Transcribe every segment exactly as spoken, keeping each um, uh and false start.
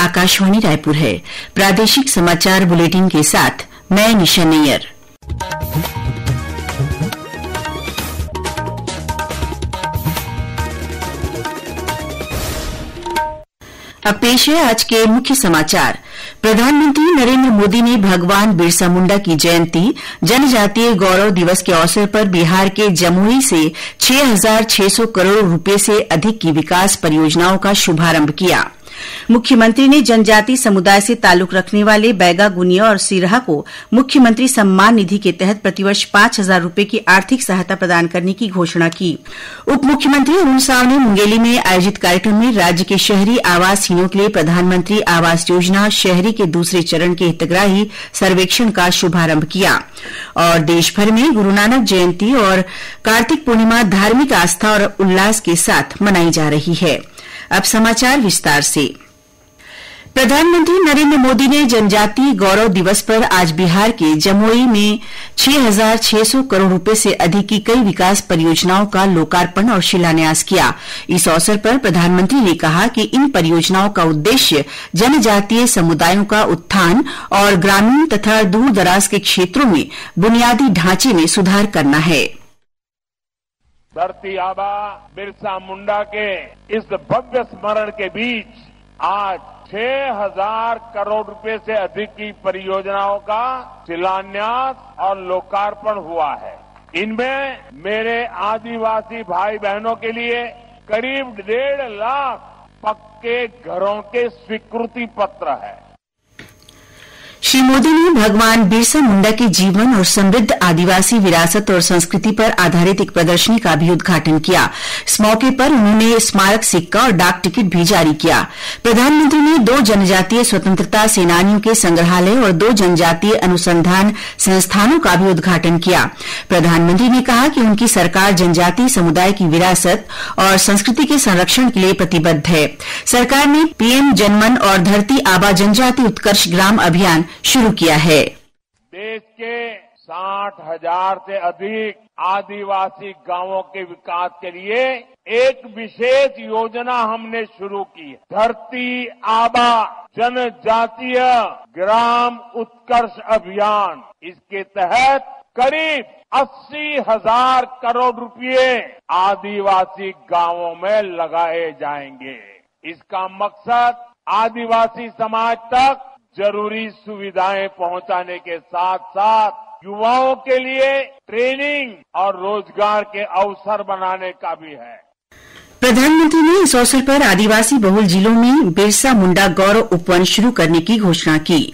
आकाशवाणी रायपुर है। प्रादेशिक समाचार बुलेटिन के साथ मैं निशा नैयर। अब पेश है आज के मुख्य समाचार। प्रधानमंत्री नरेंद्र मोदी ने भगवान बिरसा मुंडा की जयंती जनजातीय गौरव दिवस के अवसर पर बिहार के जमुई से छह हजार छह सौ करोड़ रुपए से अधिक की विकास परियोजनाओं का शुभारंभ किया। मुख्यमंत्री ने जनजातीय समुदाय से ताल्लुक रखने वाले बैगा, गुनिया और सिरहा को मुख्यमंत्री सम्मान निधि के तहत प्रतिवर्ष पांच हजार रुपए की आर्थिक सहायता प्रदान करने की घोषणा की। उप मुख्यमंत्री अरुण साव ने मुंगेली में आयोजित कार्यक्रम में राज्य के शहरी आवासहीनों के लिए प्रधानमंत्री आवास योजना शहरी के दूसरे चरण के हितग्राही सर्वेक्षण का शुभारंभ किया। और देश भर में गुरु नानक जयंती और कार्तिक पूर्णिमा धार्मिक आस्था और उल्लास के साथ मनाई जा रही है। अब समाचार विस्तार से। प्रधानमंत्री नरेंद्र मोदी ने जनजातीय गौरव दिवस पर आज बिहार के जमुई में छह हजार छह सौ करोड़ रुपए से अधिक की कई विकास परियोजनाओं का लोकार्पण और शिलान्यास किया। इस अवसर पर प्रधानमंत्री ने कहा कि इन परियोजनाओं का उद्देश्य जनजातीय समुदायों का उत्थान और ग्रामीण तथा दूर दराज के क्षेत्रों में बुनियादी ढांचे में सुधार करना है। धरती आबा बिरसा मुंडा के इस भव्य स्मरण के बीच आज छह हजार करोड़ रुपए से अधिक की परियोजनाओं का शिलान्यास और लोकार्पण हुआ है। इनमें मेरे आदिवासी भाई बहनों के लिए करीब डेढ़ लाख पक्के घरों के स्वीकृति पत्र है। श्री मोदी ने भगवान बिरसा मुंडा के जीवन और समृद्ध आदिवासी विरासत और संस्कृति पर आधारित एक प्रदर्शनी का भी उद्घाटन किया। इस मौके पर उन्होंने स्मारक सिक्का और डाक टिकट भी जारी किया। प्रधानमंत्री ने दो जनजातीय स्वतंत्रता सेनानियों के संग्रहालय और दो जनजातीय अनुसंधान संस्थानों का भी उद्घाटन किया। प्रधानमंत्री ने कहा कि उनकी सरकार जनजातीय समुदाय की विरासत और संस्कृति के संरक्षण के लिए प्रतिबद्ध है। सरकार ने पीएम जनमन और धरती आबा जनजाति उत्कर्ष ग्राम अभियान शुरू किया है। देश के साठ हजार से अधिक आदिवासी गांवों के विकास के लिए एक विशेष योजना हमने शुरू की है। धरती आबा जनजातीय ग्राम उत्कर्ष अभियान। इसके तहत करीब अस्सी हजार करोड़ रुपए आदिवासी गांवों में लगाए जाएंगे। इसका मकसद आदिवासी समाज तक जरूरी सुविधाएं पहुंचाने के साथ साथ युवाओं के लिए ट्रेनिंग और रोजगार के अवसर बनाने का भी है। प्रधानमंत्री ने इस अवसर पर आदिवासी बहुल जिलों में बिरसा मुंडा गौरव उपवन शुरू करने की घोषणा की।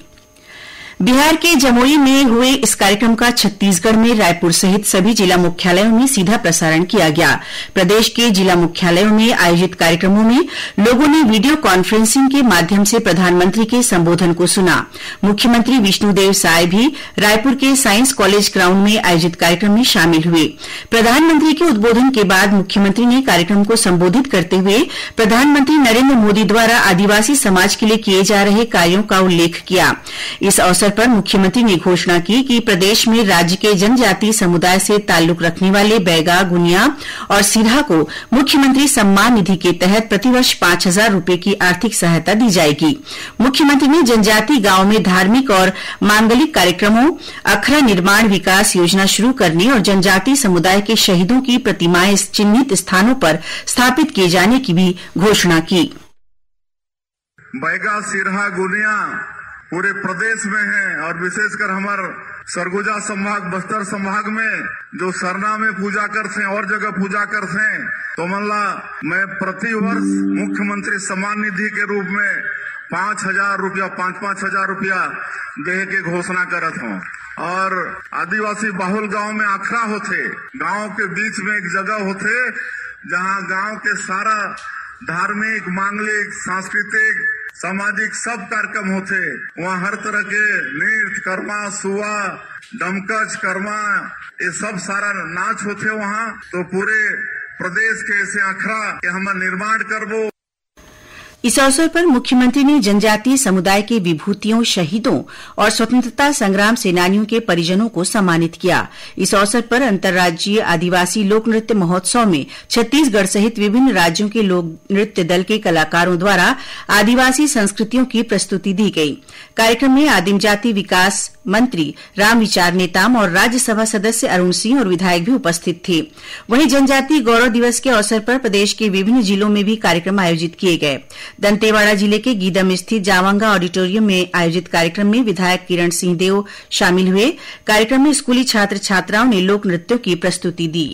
बिहार के जमुई में हुए इस कार्यक्रम का छत्तीसगढ़ में रायपुर सहित सभी जिला मुख्यालयों में सीधा प्रसारण किया गया। प्रदेश के जिला मुख्यालयों में आयोजित कार्यक्रमों में लोगों ने वीडियो कॉन्फ्रेंसिंग के माध्यम से प्रधानमंत्री के संबोधन को सुना। मुख्यमंत्री विष्णुदेव साय भी रायपुर के साइंस कॉलेज ग्राउंड में आयोजित कार्यक्रम में शामिल हुए। प्रधानमंत्री के उद्बोधन के बाद मुख्यमंत्री ने कार्यक्रम को संबोधित करते हुए प्रधानमंत्री नरेंद्र मोदी द्वारा आदिवासी समाज के लिए किए जा रहे कार्यों का उल्लेख किया। इस अवसर पर मुख्यमंत्री ने घोषणा की कि प्रदेश में राज्य के जनजातीय समुदाय से ताल्लुक रखने वाले बैगा, गुनिया और सिरहा को मुख्यमंत्री सम्मान निधि के तहत प्रतिवर्ष पांच हजार रुपए की आर्थिक सहायता दी जाएगी। मुख्यमंत्री ने जनजातीय गांवों में धार्मिक और मांगलिक कार्यक्रमों, अखरा निर्माण विकास योजना शुरू करने और जनजातीय समुदाय के शहीदों की प्रतिमाएं चिन्हित स्थानों पर स्थापित किए जाने की भी घोषणा की। बैगा, सिरहा, गुनिया पूरे प्रदेश में है और विशेषकर हमारे सरगुजा संभाग, बस्तर संभाग में जो सरना में पूजा करते हैं और जगह पूजा करते हैं, तो मल्ला मैं प्रति वर्ष मुख्यमंत्री सम्मान निधि के रूप में पांच हजार रुपया पांच पांच हजार रुपया दे के घोषणा करत हूँ। और आदिवासी बाहुल गांव में आखड़ा होते, गांव के बीच में एक जगह होते जहाँ गांव के सारा धार्मिक, मांगलिक, सांस्कृतिक, सामाजिक सब कार्यक्रम होते। वहाँ हर तरह के नृत्य, कर्मा, सुआ, डमकच, कर्मा, ये सब सारा नाच होते वहाँ। तो पूरे प्रदेश के ऐसे अखड़ा के हम निर्माण करबो। इस अवसर पर मुख्यमंत्री ने जनजातीय समुदाय के विभूतियों, शहीदों और स्वतंत्रता संग्राम सेनानियों के परिजनों को सम्मानित किया। इस अवसर पर अंतर्राज्यीय आदिवासी लोक नृत्य महोत्सव में छत्तीसगढ़ सहित विभिन्न राज्यों के लोक नृत्य दल के कलाकारों द्वारा आदिवासी संस्कृतियों की प्रस्तुति दी गई। कार्यक्रम में आदिम जाति विकास मंत्री रामविचार नेताम और राज्यसभा सदस्य अरुण सिंह और विधायक भी उपस्थित थे। वहीं जनजातीय गौरव दिवस के अवसर पर प्रदेश के विभिन्न जिलों में भी कार्यक्रम आयोजित किए गए। दंतेवाड़ा जिले के गीदम स्थित जावंगा ऑडिटोरियम में आयोजित कार्यक्रम में विधायक किरण सिंह देव शामिल हुए। कार्यक्रम में स्कूली छात्र छात्राओं ने लोक नृत्यों की प्रस्तुति दी।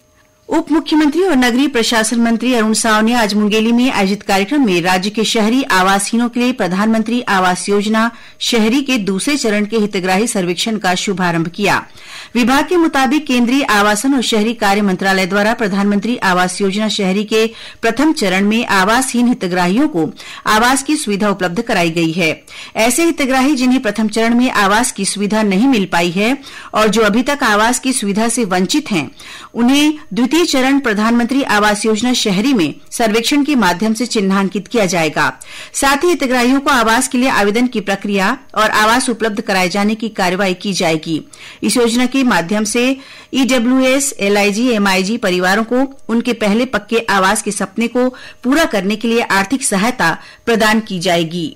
उप मुख्यमंत्री और नगरीय प्रशासन मंत्री अरुण साव ने आज मुंगेली में आयोजित कार्यक्रम में राज्य के शहरी आवासहीनों के लिए प्रधानमंत्री आवास योजना शहरी के दूसरे चरण के हितग्राही सर्वेक्षण का शुभारंभ किया। विभाग के मुताबिक केंद्रीय आवासन और शहरी कार्य मंत्रालय द्वारा प्रधानमंत्री आवास योजना शहरी के प्रथम चरण में आवासहीन हितग्राहियों को आवास की सुविधा उपलब्ध कराई गई है। ऐसे हितग्राही जिन्हें प्रथम चरण में आवास की सुविधा नहीं मिल पाई है और जो अभी तक आवास की सुविधा से वंचित हैं, उन्हें द्वितीय चरण प्रधानमंत्री आवास योजना शहरी में सर्वेक्षण के माध्यम से चिन्हांकित किया जाएगा। साथ ही हितग्राहियों को आवास के लिए आवेदन की प्रक्रिया और आवास उपलब्ध कराए जाने की कार्रवाई की जाएगी। इस योजना के माध्यम से ईडब्ल्यूएस, एलआईजी, एमआईजी परिवारों को उनके पहले पक्के आवास के सपने को पूरा करने के लिए आर्थिक सहायता प्रदान की जाएगी।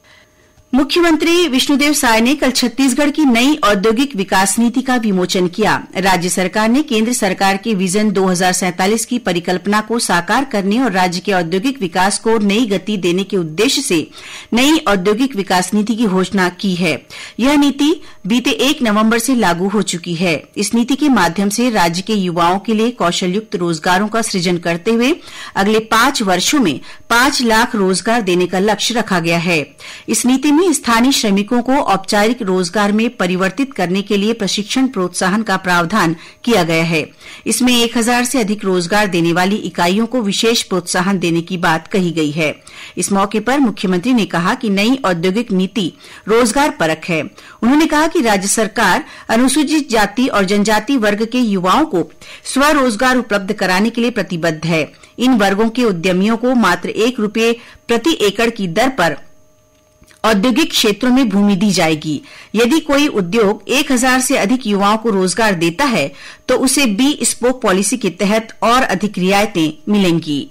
मुख्यमंत्री विष्णुदेव साय ने कल छत्तीसगढ़ की नई औद्योगिक विकास नीति का विमोचन किया। राज्य सरकार ने केंद्र सरकार के विजन दो हज़ार सैंतालीस की परिकल्पना को साकार करने और राज्य के औद्योगिक विकास को नई गति देने के उद्देश्य से नई औद्योगिक विकास नीति की घोषणा की है। यह नीति बीते एक नवंबर से लागू हो चुकी है। इस नीति के माध्यम से राज्य के युवाओं के लिए कौशलयुक्त रोजगारों का सृजन करते हुए अगले पांच वर्षों में पांच लाख रोजगार देने का लक्ष्य रखा गया है। इस नीति में स्थानीय श्रमिकों को औपचारिक रोजगार में परिवर्तित करने के लिए प्रशिक्षण प्रोत्साहन का प्रावधान किया गया है। इसमें एक हजार से अधिक रोजगार देने वाली इकाइयों को विशेष प्रोत्साहन देने की बात कही गई है। इस मौके पर मुख्यमंत्री ने कहा कि नई औद्योगिक नीति रोजगार परक है। उन्होंने कहा कि राज्य सरकार अनुसूचित जाति और जनजाति वर्ग के युवाओं को स्वरोजगार उपलब्ध कराने के लिए प्रतिबद्ध है। इन वर्गों के उद्यमियों को मात्र एक रुपये प्रति एकड़ की दर पर औद्योगिक क्षेत्रों में भूमि दी जाएगी। यदि कोई उद्योग एक हजार से अधिक युवाओं को रोजगार देता है तो उसे बी स्पोक पॉलिसी के तहत और अधिक रियायतें मिलेंगी।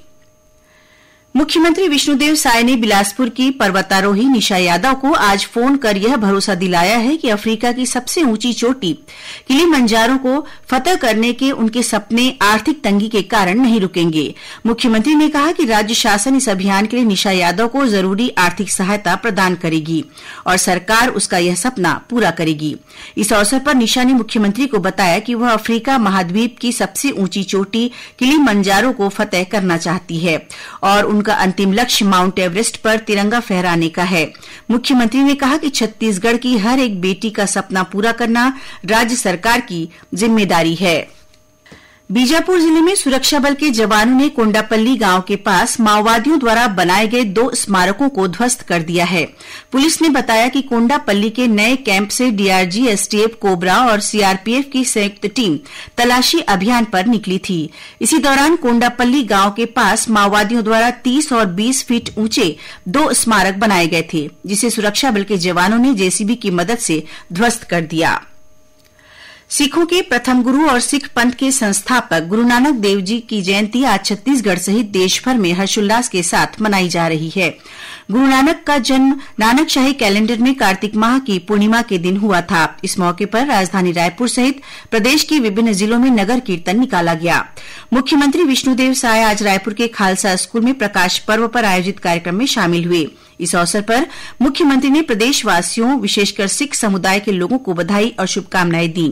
मुख्यमंत्री विष्णुदेव साय ने बिलासपुर की पर्वतारोही निशा यादव को आज फोन कर यह भरोसा दिलाया है कि अफ्रीका की सबसे ऊंची चोटी किलिमंजारो को फतह करने के उनके सपने आर्थिक तंगी के कारण नहीं रुकेंगे। मुख्यमंत्री ने कहा कि राज्य शासन इस अभियान के लिए निशा यादव को जरूरी आर्थिक सहायता प्रदान करेगी और सरकार उसका यह सपना पूरा करेगी। इस अवसर पर निशा ने मुख्यमंत्री को बताया कि वह अफ्रीका महाद्वीप की सबसे ऊंची चोटी किलिमंजारो को फतह करना चाहती है और उनका अंतिम लक्ष्य माउंट एवरेस्ट पर तिरंगा फहराने का है। मुख्यमंत्री ने कहा कि छत्तीसगढ़ की हर एक बेटी का सपना पूरा करना राज्य सरकार की जिम्मेदारी है। बीजापुर जिले में सुरक्षा बल के जवानों ने कोंडापल्ली गांव के पास माओवादियों द्वारा बनाए गए दो स्मारकों को ध्वस्त कर दिया है। पुलिस ने बताया कि कोंडापल्ली के नए कैंप से डीआरजी, एसटीएफ, कोबरा और सीआरपीएफ की संयुक्त टीम तलाशी अभियान पर निकली थी। इसी दौरान कोंडापल्ली गांव के पास माओवादियों द्वारा तीस और बीस फीट ऊंचे दो स्मारक बनाए गए थे, जिसे सुरक्षा बल के जवानों ने जेसीबी की मदद से ध्वस्त कर दिया। सिखों के प्रथम गुरु और सिख पंथ के संस्थापक गुरु नानक देव जी की जयंती आज छत्तीसगढ़ सहित देश भर में हर्षोल्लास के साथ मनाई जा रही है। गुरु नानक का जन्म नानकशाही कैलेंडर में कार्तिक माह की पूर्णिमा के दिन हुआ था। इस मौके पर राजधानी रायपुर सहित प्रदेश के विभिन्न जिलों में नगर कीर्तन निकाला गया। मुख्यमंत्री विष्णुदेव साय आज रायपुर के खालसा स्कूल में प्रकाश पर्व पर आयोजित कार्यक्रम में शामिल हुए। इस अवसर पर मुख्यमंत्री ने प्रदेशवासियों, विशेषकर सिख समुदाय के लोगों को बधाई और शुभकामनाएं दी।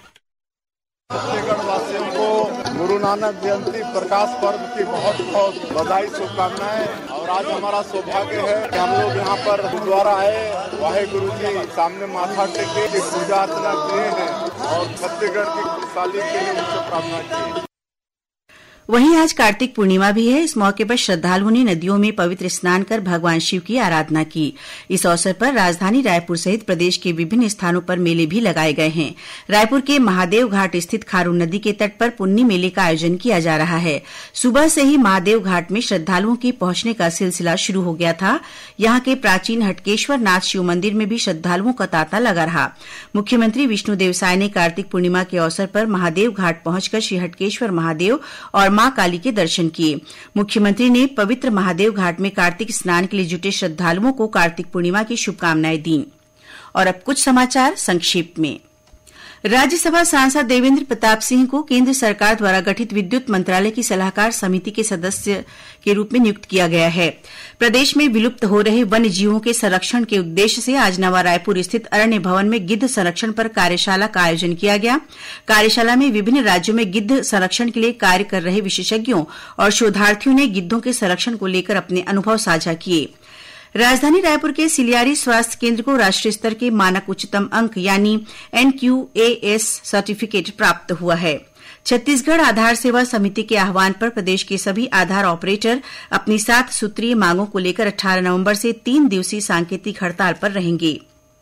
छत्तीसगढ़ वासियों को गुरु नानक जयंती प्रकाश पर्व की बहुत बहुत बधाई, शुभकामनाएं। और आज हमारा सौभाग्य है कि हम लोग यहाँ पर गुरुद्वारा आए, वाहे गुरु जी सामने माथा टेके पूजा अर्चना किए हैं और छत्तीसगढ़ की खुशहाली के लिए उनसे प्रार्थना की। वहीं आज कार्तिक पूर्णिमा भी है। इस मौके पर श्रद्धालुओं ने नदियों में पवित्र स्नान कर भगवान शिव की आराधना की। इस अवसर पर राजधानी रायपुर सहित प्रदेश के विभिन्न स्थानों पर मेले भी लगाए गए हैं। रायपुर के महादेव घाट स्थित खारून नदी के तट पर पुन्नी मेले का आयोजन किया जा रहा है। सुबह से ही महादेव घाट में श्रद्धालुओं के पहुंचने का सिलसिला शुरू हो गया था। यहां के प्राचीन हटकेश्वर नाथ शिव मंदिर में भी श्रद्धालुओं का तांता लगा रहा। मुख्यमंत्री विष्णुदेव साय ने कार्तिक पूर्णिमा के अवसर पर महादेव घाट पहुंचकर श्री हटकेश्वर महादेव और मां काली के दर्शन किए। मुख्यमंत्री ने पवित्र महादेव घाट में कार्तिक स्नान के लिए जुटे श्रद्धालुओं को कार्तिक पूर्णिमा की शुभकामनाएं दी। और अब कुछ समाचार संक्षेप में। राज्यसभा सांसद देवेंद्र प्रताप सिंह को केंद्र सरकार द्वारा गठित विद्युत मंत्रालय की सलाहकार समिति के सदस्य के रूप में नियुक्त किया गया है। प्रदेश में विलुप्त हो रहे वन्य जीवों के संरक्षण के उद्देश्य से आज नवा रायपुर स्थित अरण्य भवन में गिद्ध संरक्षण पर कार्यशाला का आयोजन किया गया। कार्यशाला में विभिन्न राज्यों में गिद्ध संरक्षण के लिए कार्य कर रहे विशेषज्ञों और शोधार्थियों ने गिद्धों के संरक्षण को लेकर अपने अनुभव साझा किए। राजधानी रायपुर के सिलियारी स्वास्थ्य केंद्र को राष्ट्रीय स्तर के मानक उच्चतम अंक यानी N Q A S certificate प्राप्त हुआ है। छत्तीसगढ़ आधार सेवा समिति के आह्वान पर प्रदेश के सभी आधार ऑपरेटर अपनी सात सूत्रीय मांगों को लेकर अठारह नवंबर से तीन दिवसीय सांकेतिक हड़ताल पर रहेंगे।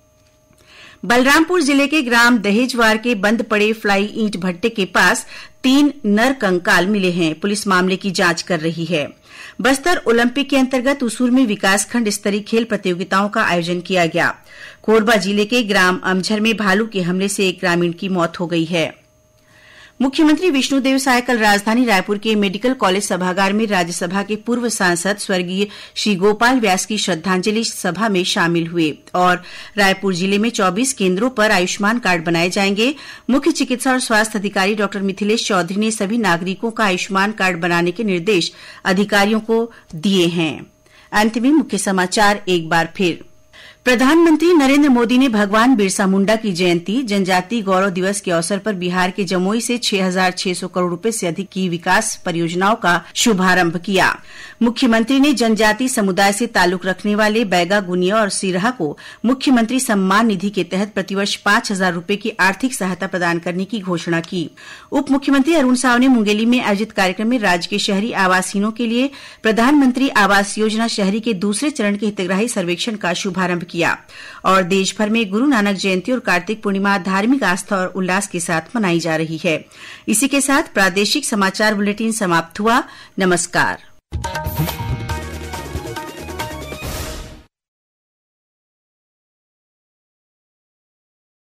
बलरामपुर जिले के ग्राम दहेजवार के बंद पड़े फ्लाई ईंट भट्टे के पास तीन नर कंकाल मिले हैं। पुलिस मामले की जांच कर रही है। बस्तर ओलंपिक के अंतर्गत उसूर में विकासखंड स्तरीय खेल प्रतियोगिताओं का आयोजन किया गया। कोरबा जिले के ग्राम अमझर में भालू के हमले से एक ग्रामीण की मौत हो गई है। मुख्यमंत्री विष्णुदेव साय कल राजधानी रायपुर के मेडिकल कॉलेज सभागार में राज्यसभा के पूर्व सांसद स्वर्गीय श्री गोपाल व्यास की श्रद्धांजलि सभा में शामिल हुए और रायपुर जिले में चौबीस केंद्रों पर आयुष्मान कार्ड बनाए जाएंगे। मुख्य चिकित्सा और स्वास्थ्य अधिकारी डॉ मिथिलेश चौधरी ने सभी नागरिकों का आयुष्मान कार्ड बनाने के निर्देश अधिकारियों को दिए हैं। अंत में मुख्य समाचार एक बार फिर। प्रधानमंत्री नरेंद्र मोदी ने भगवान बिरसा मुंडा की जयंती जनजातीय गौरव दिवस के अवसर पर बिहार के जमुई से छह हजार छह सौ करोड़ रुपए से अधिक की विकास परियोजनाओं का शुभारंभ किया। मुख्यमंत्री ने जनजातीय समुदाय से ताल्लुक रखने वाले बैगा, गुनिया और सिरहा को मुख्यमंत्री सम्मान निधि के तहत प्रतिवर्ष पांच हजार रुपए की आर्थिक सहायता प्रदान करने की घोषणा की। उप मुख्यमंत्री अरुण साव ने मुंगेली में आयोजित कार्यक्रम में राज्य के शहरी आवासहीनों के लिए प्रधानमंत्री आवास योजना शहरी के दूसरे चरण के हितग्राही सर्वेक्षण का शुभारंभ किया। और देश भर में गुरु नानक जयंती और कार्तिक पूर्णिमा धार्मिक आस्था और उल्लास के साथ मनाई जा रही है। इसी के साथ प्रादेशिक समाचार बुलेटिन समाप्त हुआ। नमस्कार।